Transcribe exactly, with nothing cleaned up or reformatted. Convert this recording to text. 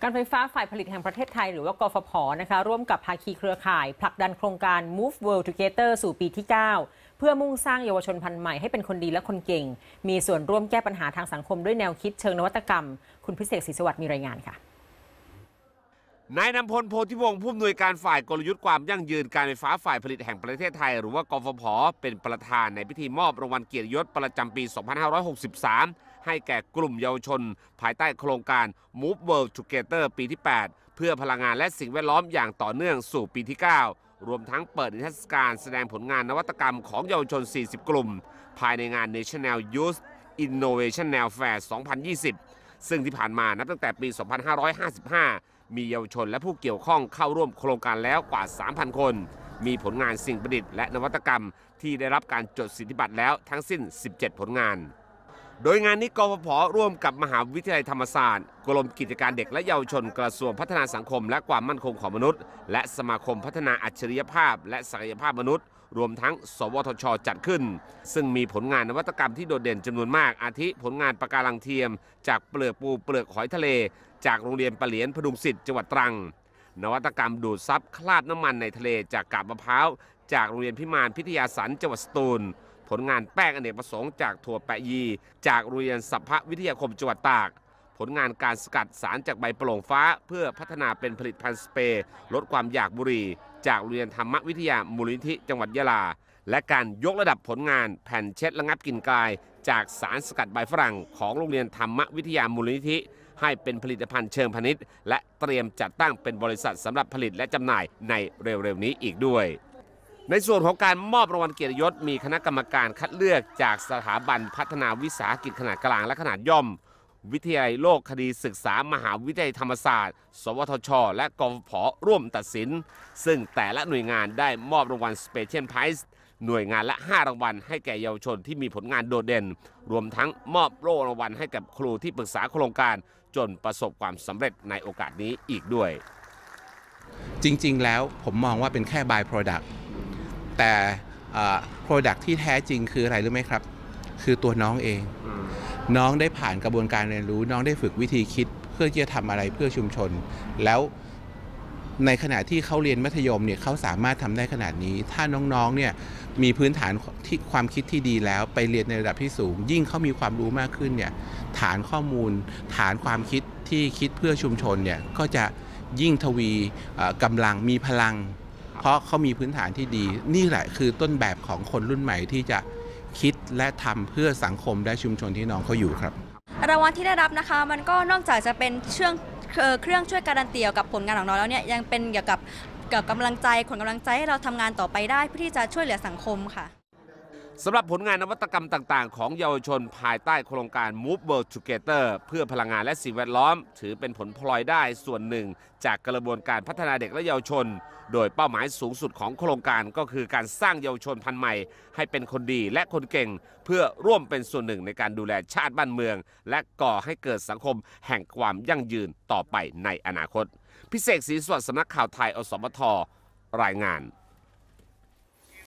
การไฟฟ้าฝ่ายผลิตแห่งประเทศไทยหรือว่ากฟผ.นะคะร่วมกับภาคีเครือข่ายผลักดันโครงการ Move World Together สู่ปีที่ เก้า เพื่อมุ่งสร้างเยาวชนพันธุ์ใหม่ให้เป็นคนดีและคนเก่งมีส่วนร่วมแก้ปัญหาทางสังคมด้วยแนวคิดเชิงนวัตกรรมคุณพิเศษศรีสวัสดิ์มีรายงานค่ะนายนำพล โพธิวงศ์ผู้อำนวยการฝ่ายกลยุทธ์ความยั่งยืนการไฟฟ้าฝ่ายผลิตแห่งประเทศไทยหรือว่ากฟผ.เป็นประธานในพิธีมอบรางวัลเกียรติยศประจำปี สองพันห้าร้อยหกสิบสาม ให้แก่กลุ่มเยาวชนภายใต้โครงการ Move World Together ปีที่ แปด เพื่อพลังงานและสิ่งแวดล้อมอย่างต่อเนื่องสู่ปีที่ เก้า รวมทั้งเปิดนิทรรศการแสดงผลงานนวัตกรรมของเยาวชน สี่สิบ กลุ่มภายในงาน National Youth Innovation Fair สองพันยี่สิบ ซึ่งที่ผ่านมานับตั้งแต่ปี สองพันห้าร้อยห้าสิบห้ามีเยาวชนและผู้เกี่ยวข้องเข้าร่วมโครงการแล้วกว่า สามพัน คน มีผลงานสิ่งประดิษฐ์และนวัตกรรมที่ได้รับการจดสิทธิบัตรแล้วทั้งสิ้น สิบเจ็ด ผลงาน โดยงานนี้กฟผ.ร่วมกับมหาวิทยาลัยธรรมศาสตร์กรมกิจการเด็กและเยาวชนกระทรวงพัฒนาสังคมและความมั่นคงของมนุษย์และสมาคมพัฒนาอัจฉริยภาพและศักยภาพมนุษย์รวมทั้งสวทช.จัดขึ้นซึ่งมีผลงานนวัตกรรมที่โดดเด่นจำนวนมากอาทิผลงานปะการังเทียมจากเปลือกปูเปลือกหอยทะเลจากโรงเรียนปะเหลียนพดุงศิษย์จังหวัดตรังนวัตกรรมดูดซับคราบน้ำมันในทะเลจากกาบมะพร้าวจากโรงเรียนพิมานพิทยาสันจังหวัดสตูลผลงานแป้งอเนกประสงค์จากถั่วแปะยีจากโรงเรียนสัพพวิทยาคมจังหวัดตากผลงานการสกัดสารจากใบโปร่งฟ้าเพื่อพัฒนาเป็นผลิตภัณฑ์สเปรย์ลดความอยากบุหรี่จากโรงเรียนธรรมวิทยามูลนิธิจังหวัดยะลาและการยกระดับผลงานแผ่นเช็ดระงับกลิ่นกายจากสารสกัดใบฝรั่งของโรงเรียนธรรมวิทยามูลนิธิให้เป็นผลิตภัณฑ์เชิงพาณิชย์และเตรียมจัดตั้งเป็นบริษัทสำหรับผลิตและจำหน่ายในเร็วๆนี้อีกด้วยในส่วนของการมอบรางวัลเกียรติยศมีคณะกรรมการคัดเลือกจากสถาบันพัฒนาวิสาหกิจขนาดกลางและขนาดย่อมวิทยาลัยโลกคดีศึกษามหาวิทยาลัยธรรมศาสตร์สวทช.และกฟผ.ร่วมตัดสินซึ่งแต่ละหน่วยงานได้มอบรางวัล Special Prize หน่วยงานละห้ารางวัลให้แก่เยาวชนที่มีผลงานโดดเด่นรวมทั้งมอบโล่รางวัลให้กับครูที่ปรึกษาโครงการจนประสบความสำเร็จในโอกาสนี้อีกด้วยจริงๆแล้วผมมองว่าเป็นแค่ by product แต่ product ที่แท้จริงคืออะไรรู้ไหมครับคือตัวน้องเองน้องได้ผ่านกระบวนการเรียนรู้น้องได้ฝึกวิธีคิดเพื่อที่จะทำอะไรเพื่อชุมชนแล้วในขณะที่เขาเรียนมัธยมเนี่ยเขาสามารถทำได้ขนาดนี้ถ้าน้องๆเนี่ยมีพื้นฐานที่ความคิดที่ดีแล้วไปเรียนในระดับที่สูงยิ่งเขามีความรู้มากขึ้นเนี่ยฐานข้อมูลฐานความคิดที่คิดเพื่อชุมชนเนี่ยก็จะยิ่งทวีกำลังมีพลังเพราะเขามีพื้นฐานที่ดีนี่แหละคือต้นแบบของคนรุ่นใหม่ที่จะคิดและทำเพื่อสังคมและชุมชนที่น้องเขาอยู่ครับรางวัลที่ได้รับนะคะมันก็นอกจากจะเป็นเชื่องเครื่องช่วยการันตีเกี่ยวกับผลงานของน้องแล้วเนี่ยยังเป็นเกี่ยวกับเกี่ยวกับกำลังใจขนกำลังใจให้เราทำงานต่อไปได้เพื่อที่จะช่วยเหลือสังคมค่ะสำหรับผลงานนวัตกรรมต่างๆของเยาวชนภายใต้โครงการ Move World Together เพื่อพลังงานและสิ่งแวดล้อมถือเป็นผลพลอยได้ส่วนหนึ่งจากกระบวนการพัฒนาเด็กและเยาวชนโดยเป้าหมายสูงสุดของโครงการก็คือการสร้างเยาวชนพันธุ์ใหม่ให้เป็นคนดีและคนเก่งเพื่อร่วมเป็นส่วนหนึ่งในการดูแลชาติบ้านเมืองและก่อให้เกิดสังคมแห่งความยั่งยืนต่อไปในอนาคตพิเศษศรีสวัสดิ์สำนักข่าวไทยอสมทรายงาน